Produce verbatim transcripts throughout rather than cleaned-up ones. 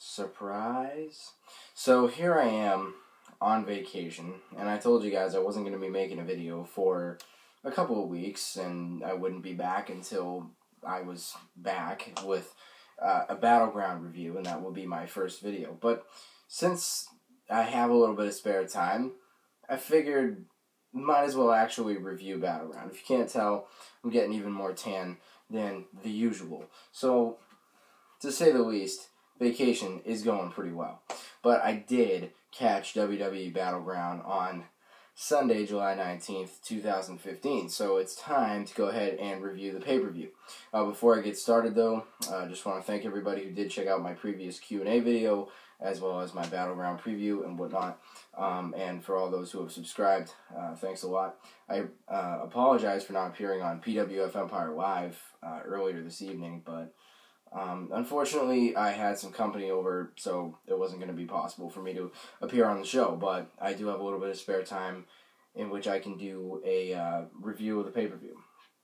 Surprise. So here I am on vacation, and I told you guys I wasn't going to be making a video for a couple of weeks, and I wouldn't be back until I was back with uh, a Battleground review, and that will be my first video. But since I have a little bit of spare time, I figured might as well actually review Battleground. If you can't tell, I'm getting even more tan than the usual. So, to say the least, vacation is going pretty well. But I did catch W W E Battleground on Sunday, July nineteenth, two thousand fifteen. So it's time to go ahead and review the pay-per-view. Uh, before I get started, though, I uh, just want to thank everybody who did check out my previous Q and A video, as well as my Battleground preview and whatnot. Um, and for all those who have subscribed, uh, thanks a lot. I uh, apologize for not appearing on P W F Empire Live uh, earlier this evening, but Um, unfortunately, I had some company over, so it wasn't going to be possible for me to appear on the show, but I do have a little bit of spare time in which I can do a uh, review of the pay-per-view.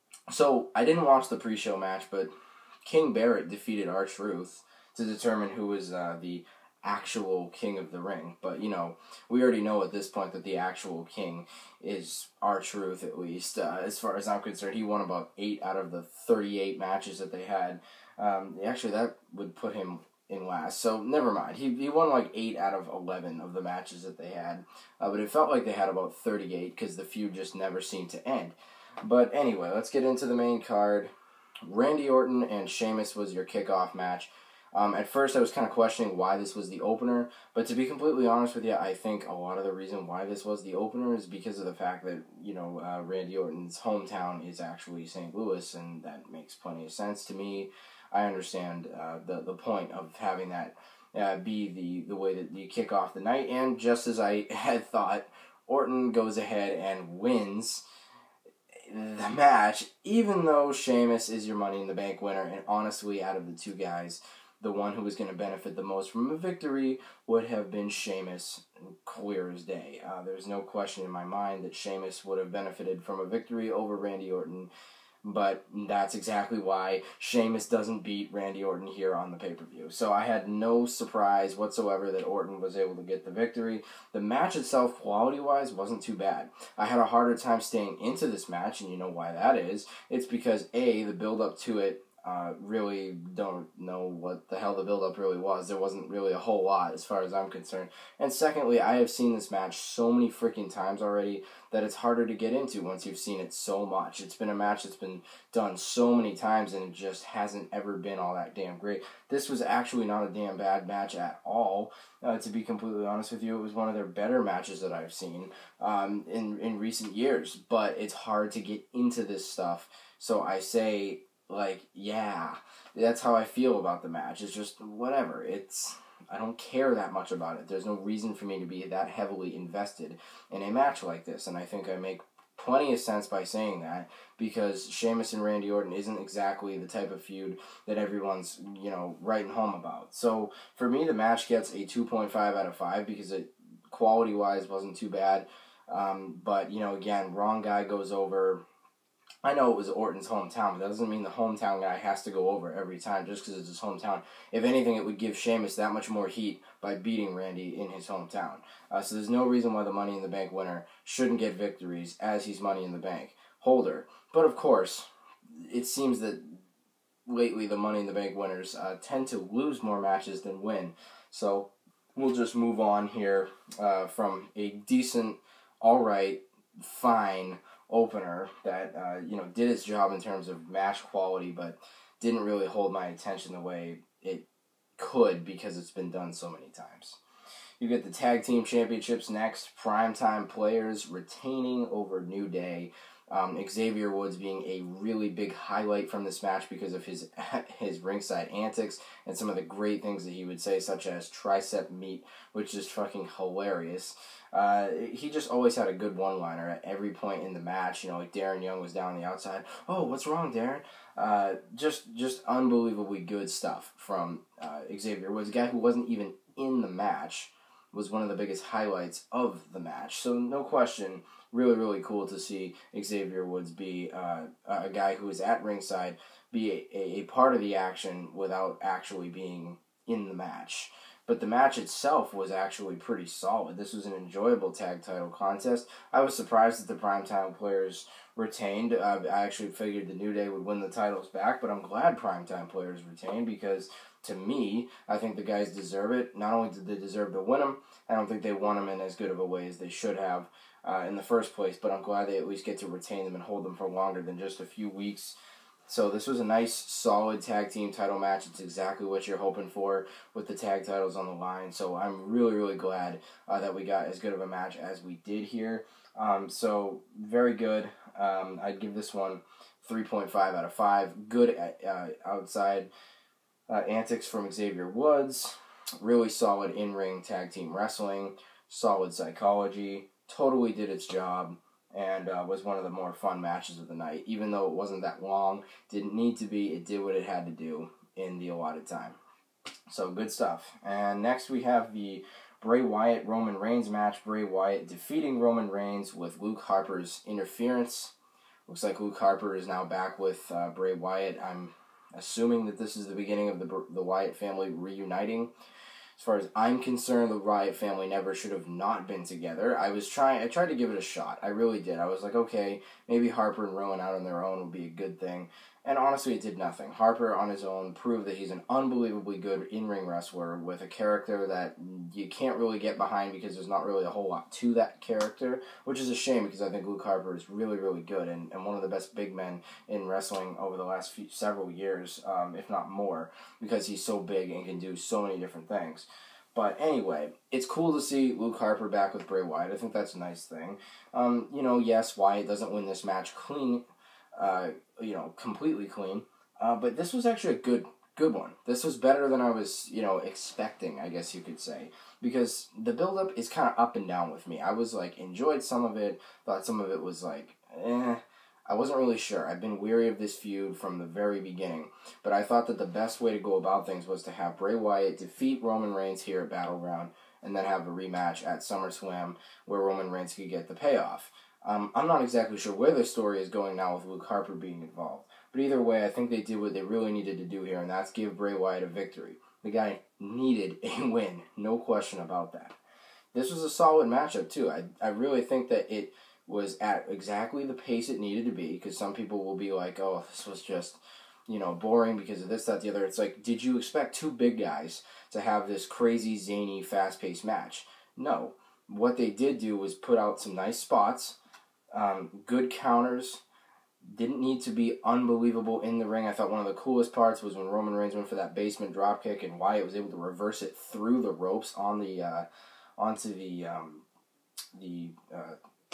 So, I didn't watch the pre-show match, but King Barrett defeated R-Truth to determine who was uh, the actual king of the ring. But, you know, we already know at this point that the actual king is R-Truth, at least. Uh, as far as I'm concerned, he won about eight out of the thirty-eight matches that they had. Um, actually, that would put him in last, so never mind. He he won like eight out of eleven of the matches that they had, uh, but it felt like they had about thirty-eight because the feud just never seemed to end. But anyway, let's get into the main card. Randy Orton and Sheamus was your kickoff match. Um, at first, I was kind of questioning why this was the opener, but to be completely honest with you, I think a lot of the reason why this was the opener is because of the fact that, you know, uh, Randy Orton's hometown is actually Saint Louis, and that makes plenty of sense to me. I understand uh, the the point of having that uh, be the, the way that you kick off the night, and just as I had thought, Orton goes ahead and wins the match, even though Sheamus is your Money in the Bank winner, and honestly, out of the two guys, the one who was going to benefit the most from a victory would have been Sheamus, clear as day. Uh, there's no question in my mind that Sheamus would have benefited from a victory over Randy Orton, but that's exactly why Sheamus doesn't beat Randy Orton here on the pay-per-view. So I had no surprise whatsoever that Orton was able to get the victory. The match itself, quality-wise, wasn't too bad. I had a harder time staying into this match, and you know why that is. It's because, A, the build-up to it, Uh, really don't know what the hell the build-up really was. There wasn't really a whole lot as far as I'm concerned. And secondly, I have seen this match so many freaking times already that it's harder to get into once you've seen it so much. It's been a match that's been done so many times and it just hasn't ever been all that damn great. This was actually not a damn bad match at all. Uh, to be completely honest with you, it was one of their better matches that I've seen um, in, in recent years. But it's hard to get into this stuff. So I say, like, yeah, that's how I feel about the match. It's just, whatever. It's, I don't care that much about it. There's no reason for me to be that heavily invested in a match like this. And I think I make plenty of sense by saying that, because Sheamus and Randy Orton isn't exactly the type of feud that everyone's, you know, writing home about. So, for me, the match gets a two point five out of five, because it, quality-wise, wasn't too bad. Um, but, you know, again, wrong guy goes over. I know it was Orton's hometown, but that doesn't mean the hometown guy has to go over every time just because it's his hometown. If anything, it would give Sheamus that much more heat by beating Randy in his hometown. Uh, so there's no reason why the Money in the Bank winner shouldn't get victories as he's Money in the Bank holder. But of course, it seems that lately the Money in the Bank winners uh, tend to lose more matches than win. So we'll just move on here uh, from a decent, alright, fine opener that, uh, you know, did its job in terms of match quality, but didn't really hold my attention the way it could because it's been done so many times. You get the Tag Team Championships next. Primetime Players retaining over New Day. Um, Xavier Woods being a really big highlight from this match because of his his ringside antics and some of the great things that he would say, such as tricep meat, which is fucking hilarious. Uh, he just always had a good one-liner at every point in the match. You know, like Darren Young was down the outside. Oh, what's wrong, Darren? Uh, just just unbelievably good stuff from uh, Xavier Woods, a guy who wasn't even in the match, was one of the biggest highlights of the match. So no question, really, really cool to see Xavier Woods be uh, a guy who is at ringside, be a, a part of the action without actually being in the match. but the match itself was actually pretty solid. This was an enjoyable tag title contest. I was surprised that the Primetime Players retained. Uh, I actually figured the New Day would win the titles back, but I'm glad Primetime Players retained because, to me, I think the guys deserve it. Not only did they deserve to win them, I don't think they won them in as good of a way as they should have uh, in the first place, but I'm glad they at least get to retain them and hold them for longer than just a few weeks. So this was a nice, solid tag team title match. It's exactly what you're hoping for with the tag titles on the line. So I'm really, really glad uh, that we got as good of a match as we did here. Um, so very good. Um, I'd give this one three point five out of five. Good uh, outside uh, antics from Xavier Woods. Really solid in-ring tag team wrestling. Solid psychology. Totally did its job. And uh, was one of the more fun matches of the night. Even though it wasn't that long, didn't need to be, it did what it had to do in the allotted time. So, good stuff. And next we have the Bray Wyatt Roman Reigns match. Bray Wyatt defeating Roman Reigns with Luke Harper's interference. Looks like Luke Harper is now back with uh, Bray Wyatt. I'm assuming that this is the beginning of the, the Wyatt family reuniting. As far as I'm concerned, the Wyatt family never should have not been together. I was trying, I tried to give it a shot. I really did. I was like, okay, maybe Harper and Rowan out on their own would be a good thing. And honestly, it did nothing. Harper on his own proved that he's an unbelievably good in-ring wrestler with a character that you can't really get behind because there's not really a whole lot to that character, which is a shame because I think Luke Harper is really, really good and, and one of the best big men in wrestling over the last few, several years, um, if not more, because he's so big and can do so many different things. But anyway, it's cool to see Luke Harper back with Bray Wyatt. I think that's a nice thing. Um, you know, yes, Wyatt doesn't win this match clean, uh, you know, completely clean. Uh, but this was actually a good, good one. This was better than I was, you know, expecting, I guess you could say. Because the build-up is kind of up and down with me. I was, like, enjoyed some of it, thought some of it was, like, eh. I wasn't really sure. I've been weary of this feud from the very beginning. But I thought that the best way to go about things was to have Bray Wyatt defeat Roman Reigns here at Battleground and then have a rematch at SummerSlam where Roman Reigns could get the payoff. Um, I'm not exactly sure where the story is going now with Luke Harper being involved. But either way, I think they did what they really needed to do here, and that's give Bray Wyatt a victory. The guy needed a win. No question about that. This was a solid matchup, too. I, I really think that it was at exactly the pace it needed to be, because some people will be like, oh, this was just, you know, boring because of this, that, the other. It's like, did you expect two big guys to have this crazy, zany, fast-paced match? No. What they did do was put out some nice spots, um, good counters, didn't need to be unbelievable in the ring. I thought one of the coolest parts was when Roman Reigns went for that basement dropkick and Wyatt was able to reverse it through the ropes on the, uh, onto the, um, the, uh,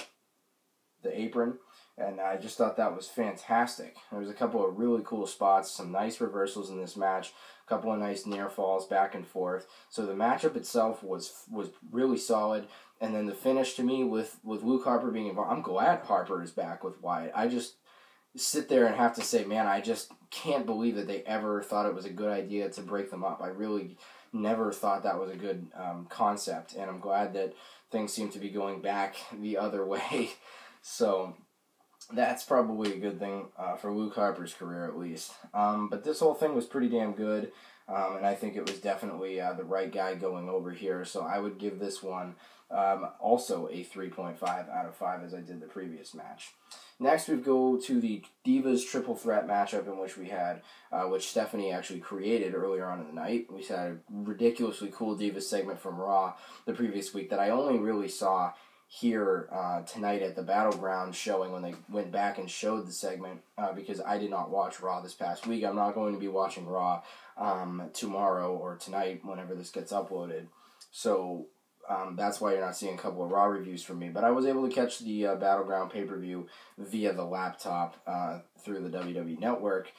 the apron, and I just thought that was fantastic. There was a couple of really cool spots, some nice reversals in this match, a couple of nice near falls back and forth. So the matchup itself was was really solid, and then the finish to me with, with Luke Harper being involved, I'm glad Harper is back with Wyatt. I just sit there and have to say, man, I just can't believe that they ever thought it was a good idea to break them up. I really never thought that was a good um, concept, and I'm glad that things seem to be going back the other way. So that's probably a good thing uh, for Luke Harper's career, at least. Um, but this whole thing was pretty damn good, um, and I think it was definitely uh, the right guy going over here. So I would give this one um, also a three point five out of five, as I did the previous match. Next, we go to the Divas Triple Threat matchup in which we had, uh, which Stephanie actually created earlier on in the night. We had a ridiculously cool Divas segment from Raw the previous week that I only really saw here uh, tonight at the Battleground showing when they went back and showed the segment uh, because I did not watch Raw this past week. I'm not going to be watching Raw um, tomorrow or tonight whenever this gets uploaded. So um, that's why you're not seeing a couple of Raw reviews from me. But I was able to catch the uh, Battleground pay-per-view via the laptop uh, through the W W E Network.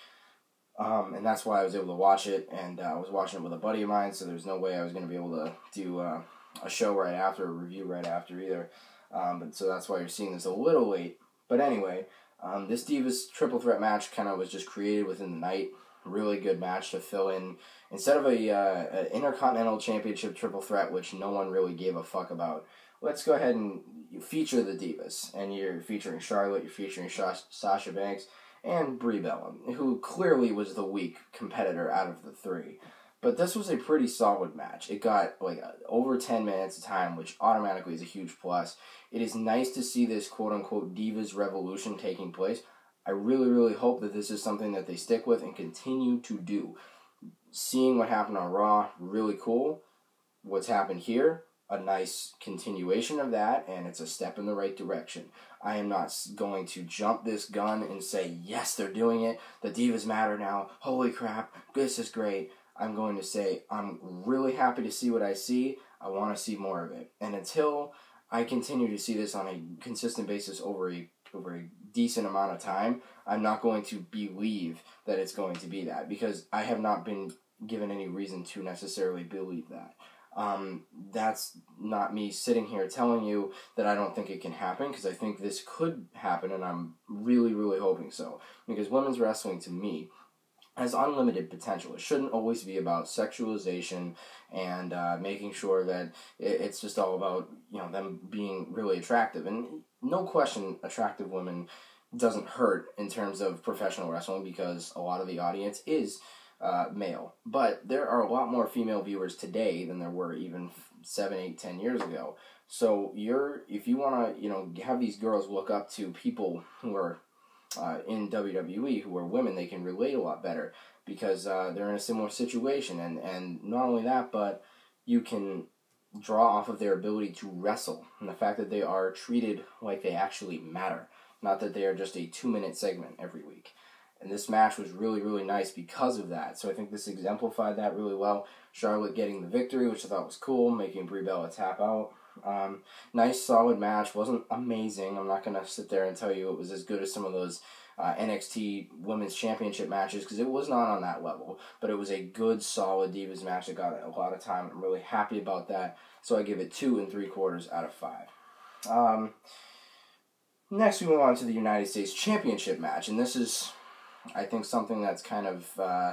Um, and that's why I was able to watch it. And uh, I was watching it with a buddy of mine, so there's no way I was going to be able to do Uh, a show right after, a review right after either. Um, but so that's why you're seeing this a little late. But anyway, um, this Divas Triple Threat match kind of was just created within the night. Really good match to fill in. Instead of a uh, an Intercontinental Championship Triple Threat, which no one really gave a fuck about, let's go ahead and feature the Divas. And you're featuring Charlotte, you're featuring Sha- Sasha Banks, and Brie Bella, who clearly was the weak competitor out of the three. But this was a pretty solid match. It got like over ten minutes of time, which automatically is a huge plus. It is nice to see this quote-unquote Divas revolution taking place. I really, really hope that this is something that they stick with and continue to do. Seeing what happened on Raw, really cool. What's happened here, a nice continuation of that, and it's a step in the right direction. I am not going to jump this gun and say, yes, they're doing it. The Divas matter now. Holy crap, this is great. I'm going to say, I'm really happy to see what I see. I want to see more of it. And until I continue to see this on a consistent basis over a over a decent amount of time, I'm not going to believe that it's going to be that, because I have not been given any reason to necessarily believe that. Um, that's not me sitting here telling you that I don't think it can happen, because I think this could happen, and I'm really, really hoping so. Because women's wrestling, to me, has unlimited potential. It shouldn't always be about sexualization and uh, making sure that it's just all about, you know, them being really attractive. And no question, attractive women doesn't hurt in terms of professional wrestling, because a lot of the audience is uh, male. But there are a lot more female viewers today than there were even seven, eight, ten years ago. So you're if you want to, you know, have these girls look up to people who are Uh, in W W E who are women, they can relate a lot better, because uh, they're in a similar situation, and, and not only that, but you can draw off of their ability to wrestle, and the fact that they are treated like they actually matter, not that they are just a two-minute segment every week. And this match was really, really nice because of that, so I think this exemplified that really well. Charlotte getting the victory, which I thought was cool, making Brie Bella tap out. Um, nice, solid match. Wasn't amazing. I'm not going to sit there and tell you it was as good as some of those uh, N X T Women's Championship matches, because it was not on that level. But it was a good, solid Divas match that got a lot of time. I'm really happy about that. So I give it two and three quarters out of five. Um, next, we move on to the United States Championship match. And this is, I think, something that's kind of Uh,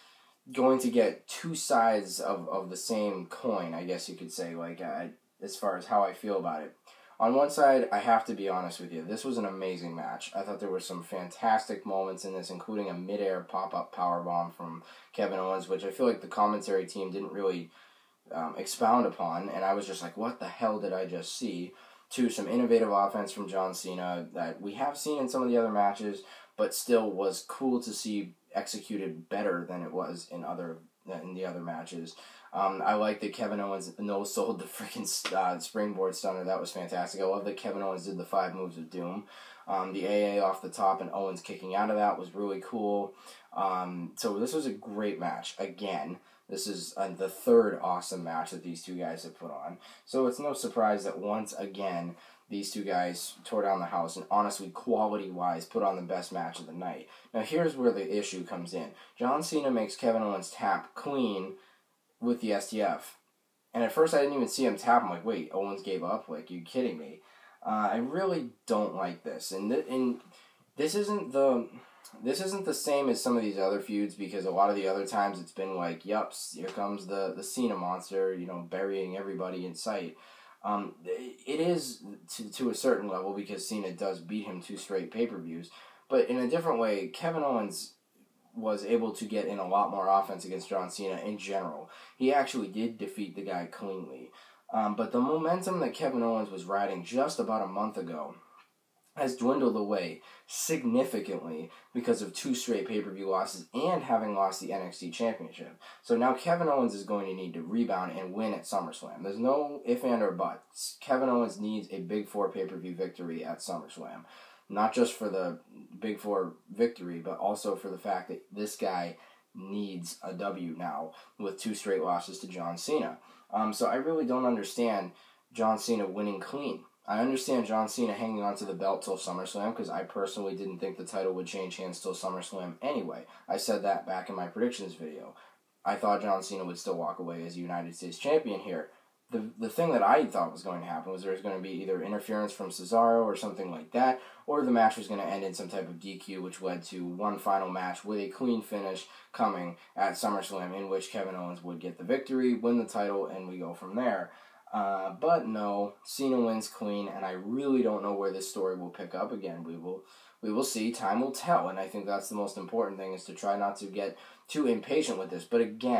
going to get two sides of, of the same coin, I guess you could say, like, uh, as far as how I feel about it. On one side, I have to be honest with you, this was an amazing match. I thought there were some fantastic moments in this, including a mid-air pop-up powerbomb from Kevin Owens, which I feel like the commentary team didn't really um, expound upon, and I was just like, what the hell did I just see? To some innovative offense from John Cena that we have seen in some of the other matches, but still was cool to see executed better than it was in other in the other matches. Um, I like that Kevin Owens no-sold the freaking uh, springboard stunner. That was fantastic. I love that Kevin Owens did the five moves of doom. Um, the A A off the top and Owens kicking out of that was really cool. Um, so this was a great match. Again, this is uh, the third awesome match that these two guys have put on. So it's no surprise that once again, these two guys tore down the house and honestly, quality-wise, put on the best match of the night. Now here's where the issue comes in. John Cena makes Kevin Owens tap clean with the S T F. And at first I didn't even see him tap. I'm like, wait, Owens gave up? Like, you kidding me? Uh, I really don't like this. And, th- and this isn't the... This isn't the same as some of these other feuds, because a lot of the other times it's been like, yup, here comes the, the Cena monster, you know, burying everybody in sight. Um, it is to, to a certain level, because Cena does beat him two straight pay-per-views, but in a different way, Kevin Owens was able to get in a lot more offense against John Cena in general. He actually did defeat the guy cleanly. Um, but the momentum that Kevin Owens was riding just about a month ago has dwindled away significantly because of two straight pay-per-view losses and having lost the N X T Championship. So now Kevin Owens is going to need to rebound and win at SummerSlam. There's no if, and, or buts. Kevin Owens needs a Big Four pay-per-view victory at SummerSlam. Not just for the Big Four victory, but also for the fact that this guy needs a W now with two straight losses to John Cena. Um, so I really don't understand John Cena winning clean. I understand John Cena hanging on to the belt till SummerSlam, because I personally didn't think the title would change hands till SummerSlam anyway. I said that back in my predictions video. I thought John Cena would still walk away as United States Champion here. The the thing that I thought was going to happen was there was going to be either interference from Cesaro or something like that, or the match was going to end in some type of D Q, which led to one final match with a clean finish coming at SummerSlam, in which Kevin Owens would get the victory, win the title, and we go from there. Uh, but no, Cena wins clean, and I really don't know where this story will pick up. Again, we will we will see. Time will tell, and I think that's the most important thing, is to try not to get too impatient with this. But again,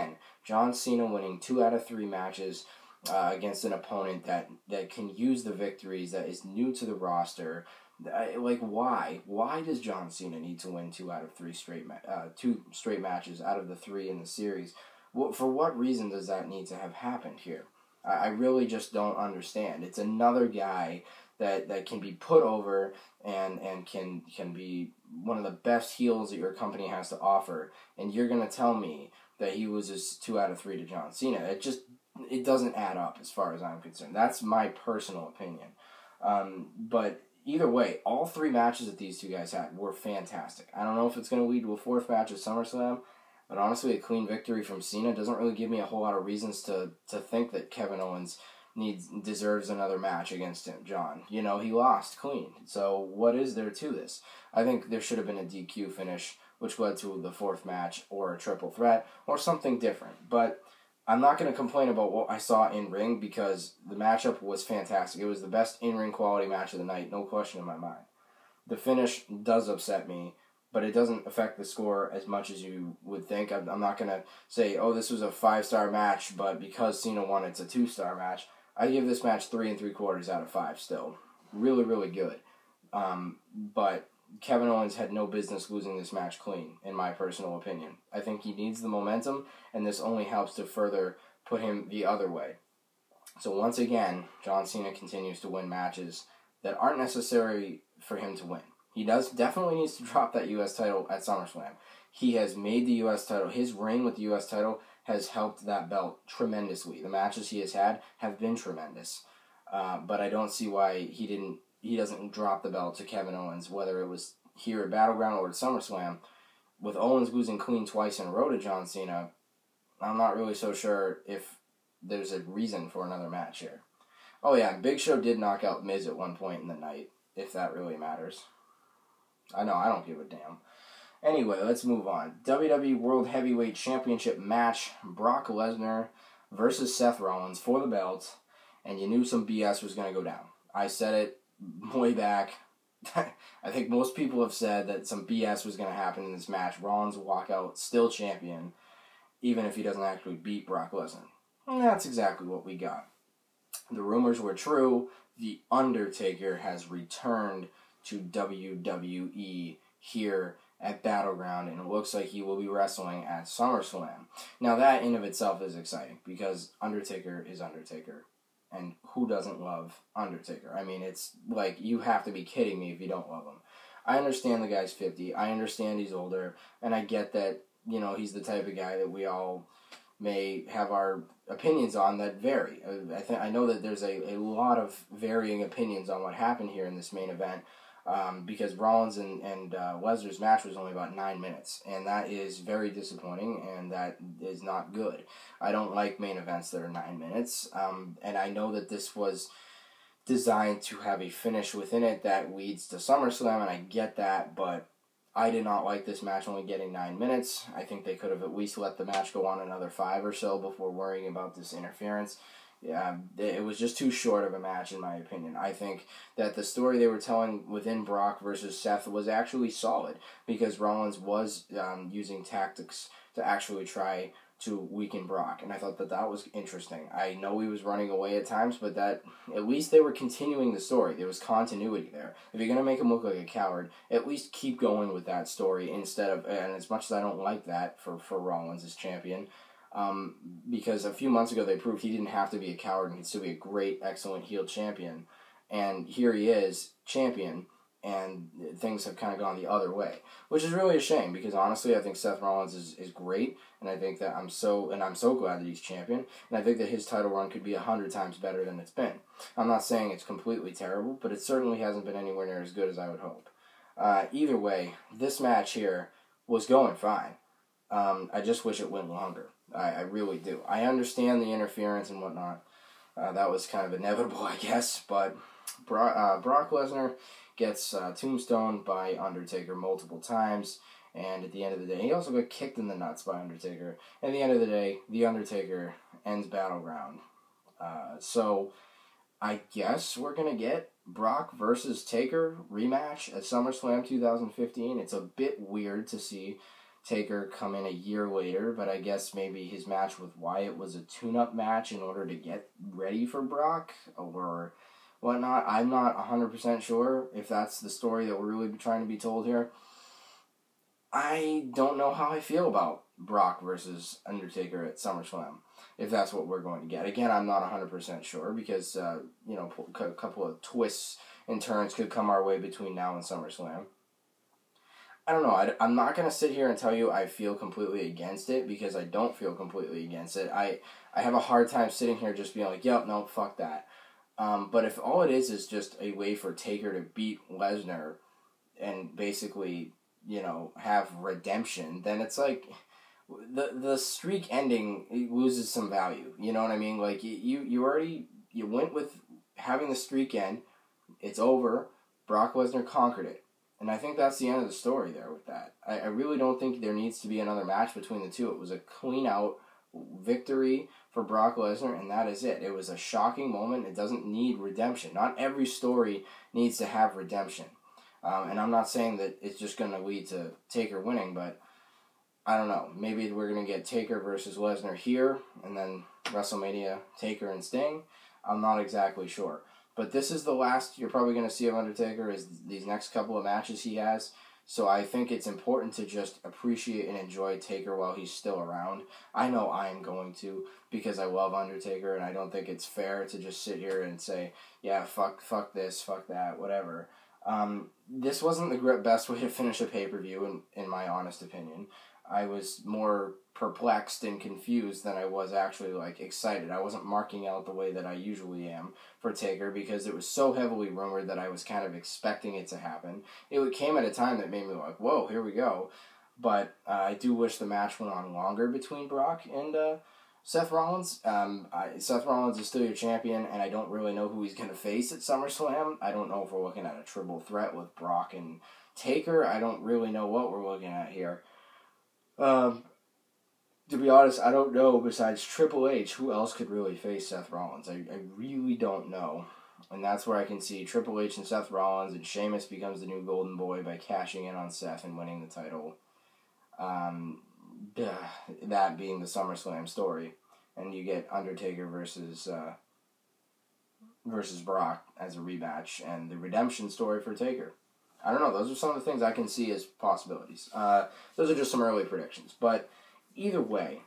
John Cena winning two out of three matches uh, against an opponent that, that can use the victories, that is new to the roster. I, like, why? Why does John Cena need to win two out of three straight ma- uh, two straight matches out of the three in the series? Well, for what reason does that need to have happened here? I, I really just don't understand. It's another guy that, that can be put over and and can can be one of the best heels that your company has to offer, and you're going to tell me that he loses two out of three to John Cena. It just, it doesn't add up as far as I'm concerned. That's my personal opinion. Um, but either way, all three matches that these two guys had were fantastic. I don't know if it's going to lead to a fourth match at SummerSlam, but honestly, a clean victory from Cena doesn't really give me a whole lot of reasons to, to think that Kevin Owens needs deserves another match against him, John. You know, he lost clean. So what is there to this? I think there should have been a D Q finish, which led to the fourth match, or a triple threat, or something different. But I'm not going to complain about what I saw in ring, because the matchup was fantastic. It was the best in-ring quality match of the night, no question in my mind. The finish does upset me, but it doesn't affect the score as much as you would think. I'm, I'm not going to say, oh, this was a five-star match, but because Cena won, it's a two-star match. I give this match three and three quarters out of five still. Really, really good. Um, but Kevin Owens had no business losing this match clean, in my personal opinion. I think he needs the momentum, and this only helps to further put him the other way. So once again, John Cena continues to win matches that aren't necessary for him to win. He does definitely needs to drop that U S title at SummerSlam. He has made the U S title, his reign with the U S title has helped that belt tremendously. The matches he has had have been tremendous. Uh, but I don't see why he didn't he doesn't drop the belt to Kevin Owens, whether it was here at Battleground or at SummerSlam. With Owens losing clean twice in a row to John Cena, I'm not really so sure if there's a reason for another match here. Oh yeah, Big Show did knock out Miz at one point in the night, if that really matters. I know, I don't give a damn. Anyway, let's move on. W W E World Heavyweight Championship match, Brock Lesnar versus Seth Rollins for the belt, and you knew some B S was going to go down. I said it way back. I think most people have said that some B S was going to happen in this match. Rollins will walk out still champion, even if he doesn't actually beat Brock Lesnar. And that's exactly what we got. The rumors were true. The Undertaker has returned to W W E here at Battleground, and it looks like he will be wrestling at SummerSlam. Now that in of itself is exciting, because Undertaker is Undertaker, and who doesn't love Undertaker? I mean, it's like, you have to be kidding me if you don't love him. I understand the guy's fifty, I understand he's older, and I get that, you know, he's the type of guy that we all may have our opinions on that vary. I, th- I know that there's a, a lot of varying opinions on what happened here in this main event, Um, because Rollins and, and uh, Lesnar's match was only about nine minutes, and that is very disappointing, and that is not good. I don't like main events that are nine minutes, um, and I know that this was designed to have a finish within it that leads to SummerSlam, and I get that, but I did not like this match only getting nine minutes. I think they could have at least let the match go on another five or so before worrying about this interference. Yeah, it was just too short of a match, in my opinion. I think that the story they were telling within Brock versus Seth was actually solid, because Rollins was um, using tactics to actually try to weaken Brock, and I thought that that was interesting. I know he was running away at times, but that at least they were continuing the story. There was continuity there. If you're going to make him look like a coward, at least keep going with that story instead of, and as much as I don't like that for, for Rollins as champion, Um, because a few months ago they proved he didn't have to be a coward and he'd still be a great, excellent heel champion. And here he is, champion, and things have kind of gone the other way, which is really a shame, because honestly I think Seth Rollins is, is great, and I think that I'm so and I'm so glad that he's champion, and I think that his title run could be a hundred times better than it's been. I'm not saying it's completely terrible, but it certainly hasn't been anywhere near as good as I would hope. Uh, either way, this match here was going fine. Um, I just wish it went longer. I, I really do. I understand the interference and whatnot. Uh, that was kind of inevitable, I guess. But Brock, uh, Brock Lesnar gets uh, tombstoned by Undertaker multiple times. And at the end of the day, he also got kicked in the nuts by Undertaker. At the end of the day, The Undertaker ends Battleground. Uh, so I guess we're going to get Brock versus Taker rematch at SummerSlam two thousand fifteen. It's a bit weird to see Taker come in a year later, but I guess maybe his match with Wyatt was a tune-up match in order to get ready for Brock or whatnot. I'm not one hundred percent sure if that's the story that we're really trying to be told here. I don't know how I feel about Brock versus Undertaker at SummerSlam, if that's what we're going to get. Again, I'm not one hundred percent sure because, uh, you know, a couple of twists and turns could come our way between now and SummerSlam. I don't know. I, I'm not going to sit here and tell you I feel completely against it because I don't feel completely against it. I, I have a hard time sitting here just being like, yep, no, fuck that. Um, but if all it is is just a way for Taker to beat Lesnar and basically, you know, have redemption, then it's like the the streak ending loses some value. You know what I mean? Like, you, you already, you went with having the streak end. It's over. Brock Lesnar conquered it. And I think that's the end of the story there with that. I, I really don't think there needs to be another match between the two. It was a clean-out victory for Brock Lesnar, and that is it. It was a shocking moment. It doesn't need redemption. Not every story needs to have redemption. Um, and I'm not saying that it's just going to lead to Taker winning, but I don't know. Maybe we're going to get Taker versus Lesnar here, and then WrestleMania, Taker and Sting. I'm not exactly sure. But this is the last you're probably going to see of Undertaker is these next couple of matches he has. So I think it's important to just appreciate and enjoy Taker while he's still around. I know I am going to because I love Undertaker, and I don't think it's fair to just sit here and say, yeah, fuck fuck this, fuck that, whatever. Um, this wasn't the best way to finish a pay-per-view, in, in my honest opinion. I was more perplexed and confused than I was actually, like, excited. I wasn't marking out the way that I usually am for Taker because it was so heavily rumored that I was kind of expecting it to happen. It came at a time that made me like, whoa, here we go. But uh, I do wish the match went on longer between Brock and uh, Seth Rollins. Um, I, Seth Rollins is still your champion, and I don't really know who he's going to face at SummerSlam. I don't know if we're looking at a triple threat with Brock and Taker. I don't really know what we're looking at here. Um, to be honest, I don't know, besides Triple H, who else could really face Seth Rollins. I, I really don't know. And that's where I can see Triple H and Seth Rollins, and Sheamus becomes the new golden boy by cashing in on Seth and winning the title. Um, that being the SummerSlam story. And you get Undertaker versus, uh, versus Brock as a rematch, and the redemption story for Taker. I don't know. Those are some of the things I can see as possibilities. Uh, those are just some early predictions. But either way,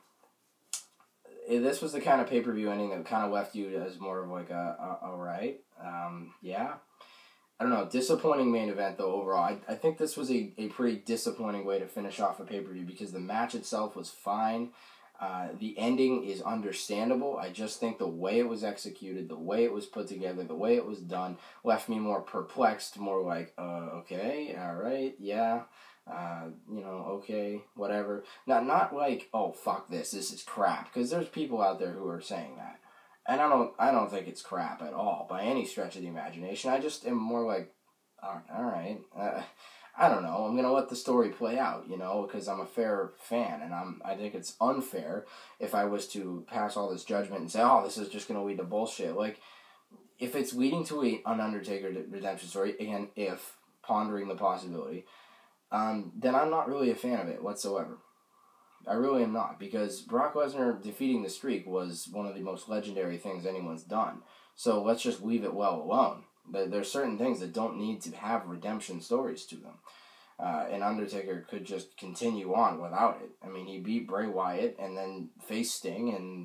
this was the kind of pay-per-view ending that kind of left you as more of like a, a all right, um, yeah. I don't know. Disappointing main event, though, overall. I, I think this was a, a pretty disappointing way to finish off a pay-per-view because the match itself was fine. Uh, the ending is understandable. I just think the way it was executed, the way it was put together, the way it was done, left me more perplexed, more like, uh, okay, all right, yeah, uh, you know, okay, whatever. Not, not like, oh, fuck this, this is crap, because there's people out there who are saying that. And I don't, I don't think it's crap at all, by any stretch of the imagination. I just am more like, all right, uh, I don't know, I'm going to let the story play out, you know, because I'm a fair fan, and I'm, I think it's unfair if I was to pass all this judgment and say, oh, this is just going to lead to bullshit. Like, if it's leading to a, an Undertaker redemption story, again, if, pondering the possibility, um, then I'm not really a fan of it whatsoever. I really am not, because Brock Lesnar defeating the streak was one of the most legendary things anyone's done. So let's just leave it well alone. There's certain things that don't need to have redemption stories to them. Uh, and Undertaker could just continue on without it. I mean, he beat Bray Wyatt and then faced Sting, and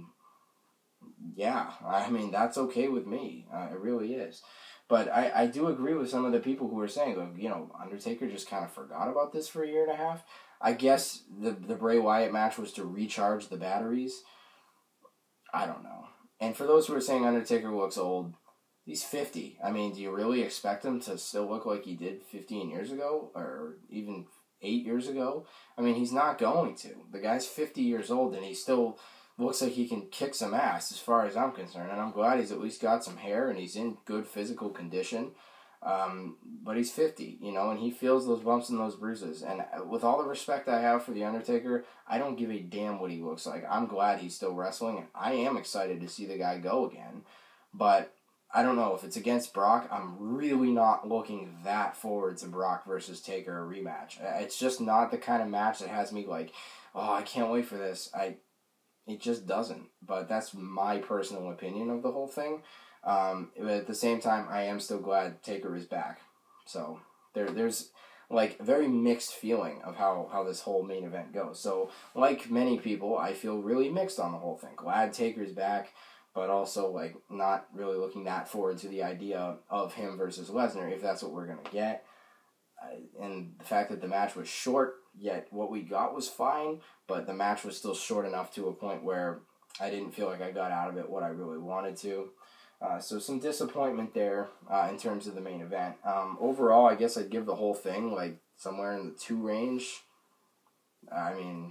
yeah, I mean, that's okay with me. Uh, it really is. But I, I do agree with some of the people who are saying, like, you know, Undertaker just kind of forgot about this for a year and a half. I guess the, the Bray Wyatt match was to recharge the batteries. I don't know. And for those who are saying Undertaker looks old, he's fifty. I mean, do you really expect him to still look like he did fifteen years ago? Or even eight years ago? I mean, he's not going to. The guy's fifty years old, and he still looks like he can kick some ass as far as I'm concerned. And I'm glad he's at least got some hair, and he's in good physical condition. Um, but he's fifty, you know, and he feels those bumps and those bruises. And with all the respect I have for The Undertaker, I don't give a damn what he looks like. I'm glad he's still wrestling, and I am excited to see the guy go again. But I don't know, if it's against Brock, I'm really not looking that forward to Brock versus Taker rematch. It's just not the kind of match that has me like, oh, I can't wait for this. I, it just doesn't. But that's my personal opinion of the whole thing. Um, but at the same time, I am still glad Taker is back. So there, there's like very mixed feeling of how, how this whole main event goes. So like many people, I feel really mixed on the whole thing. Glad Taker's back, but also like not really looking that forward to the idea of him versus Lesnar, if that's what we're going to get. Uh, and the fact that the match was short, yet what we got was fine, but the match was still short enough to a point where I didn't feel like I got out of it what I really wanted to. Uh, so some disappointment there uh, in terms of the main event. Um, overall, I guess I'd give the whole thing like somewhere in the two range. I mean,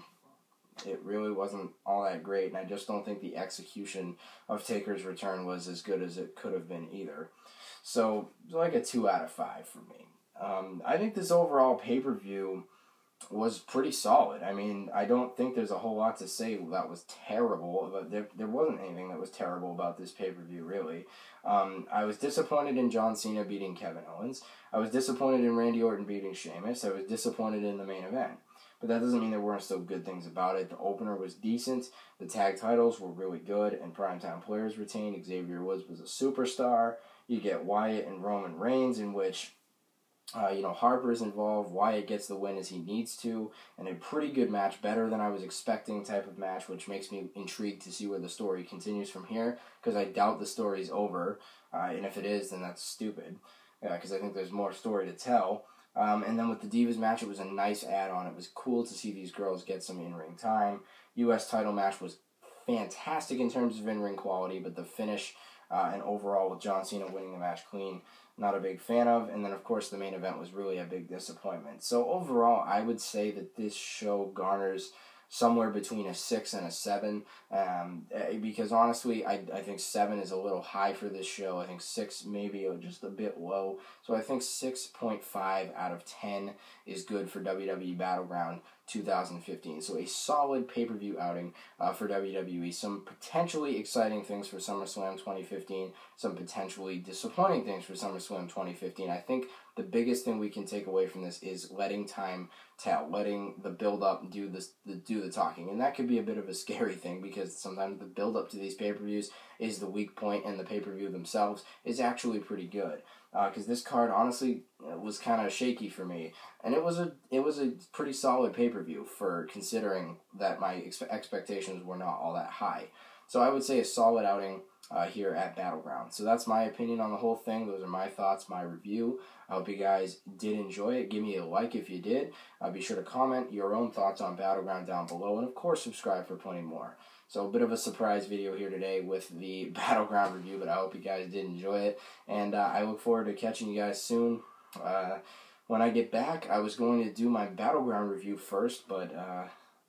it really wasn't all that great, and I just don't think the execution of Taker's return was as good as it could have been either. So, like a two out of five for me. Um, I think this overall pay-per-view was pretty solid. I mean, I don't think there's a whole lot to say that was terrible, but there, there wasn't anything that was terrible about this pay-per-view, really. Um, I was disappointed in John Cena beating Kevin Owens. I was disappointed in Randy Orton beating Sheamus. I was disappointed in the main event. But that doesn't mean there weren't still good things about it. The opener was decent. The tag titles were really good, and Primetime Players retained. Xavier Woods was a superstar. You get Wyatt and Roman Reigns, in which Uh, you know, Harper is involved. Wyatt gets the win as he needs to, and a pretty good match, better than I was expecting type of match, which makes me intrigued to see where the story continues from here, because I doubt the story's over, uh, and if it is, then that's stupid, because uh, I think there's more story to tell. Um, and then with the Divas match, it was a nice add-on. It was cool to see these girls get some in-ring time. U S title match was fantastic in terms of in-ring quality, but the finish uh, and overall with John Cena winning the match clean, not a big fan of. And then, of course, the main event was really a big disappointment. So overall, I would say that this show garners somewhere between a six and a seven, um, because honestly, I, I think seven is a little high for this show. I think six maybe just a bit low. So I think six point five out of ten is good for W W E Battleground two thousand fifteen. So a solid pay-per-view outing uh, for W W E. Some potentially exciting things for SummerSlam twenty fifteen. Some potentially disappointing things for SummerSlam twenty fifteen. I think the biggest thing we can take away from this is letting time tell, letting the build-up do the, the, do the talking. And that could be a bit of a scary thing, because sometimes the build-up to these pay-per-views is the weak point, and the pay-per-view themselves is actually pretty good. Because uh, this card, honestly, was kind of shaky for me. And it was a it was a pretty solid pay-per-view for considering that my ex- expectations were not all that high. So I would say a solid outing uh, here at Battleground. So that's my opinion on the whole thing. Those are my thoughts, my review. I hope you guys did enjoy it. Give me a like if you did. Uh, be sure to comment your own thoughts on Battleground down below. And, of course, subscribe for plenty more. So a bit of a surprise video here today with the Battleground review, but I hope you guys did enjoy it. And uh, I look forward to catching you guys soon. Uh, when I get back, I was going to do my Battleground review first, but uh,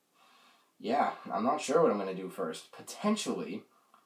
yeah, I'm not sure what I'm going to do first. Potentially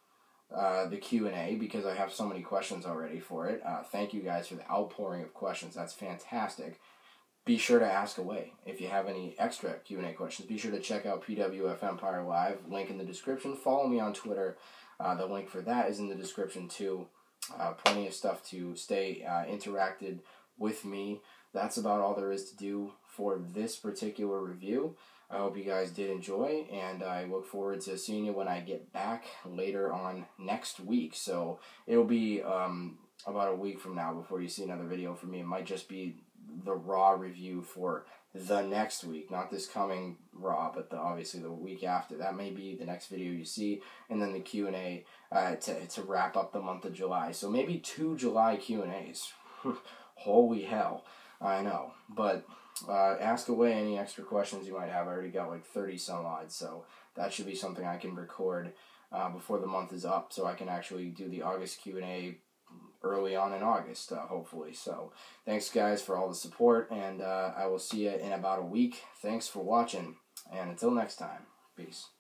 uh, the Q and A, because I have so many questions already for it. Uh, thank you guys for the outpouring of questions. That's fantastic. Be sure to ask away. If you have any extra Q and A questions, be sure to check out P W F Empire Live, link in the description. Follow me on Twitter. Uh, the link for that is in the description too. Uh, plenty of stuff to stay uh, interacted with me. That's about all there is to do for this particular review. I hope you guys did enjoy, and I look forward to seeing you when I get back later on next week. So it'll be um, about a week from now before you see another video from me. It might just be the Raw review for the next week, not this coming Raw, but the, obviously the week after. That may be the next video you see, and then the Q and A uh, to, to wrap up the month of July. So maybe two July Q and A's. Holy hell. I know. But uh, ask away any extra questions you might have. I already got like thirty some odd, so that should be something I can record uh, before the month is up, so I can actually do the August Q and A early on in August, uh, hopefully. So thanks, guys, for all the support, and uh, I will see you in about a week. Thanks for watching, and until next time, peace.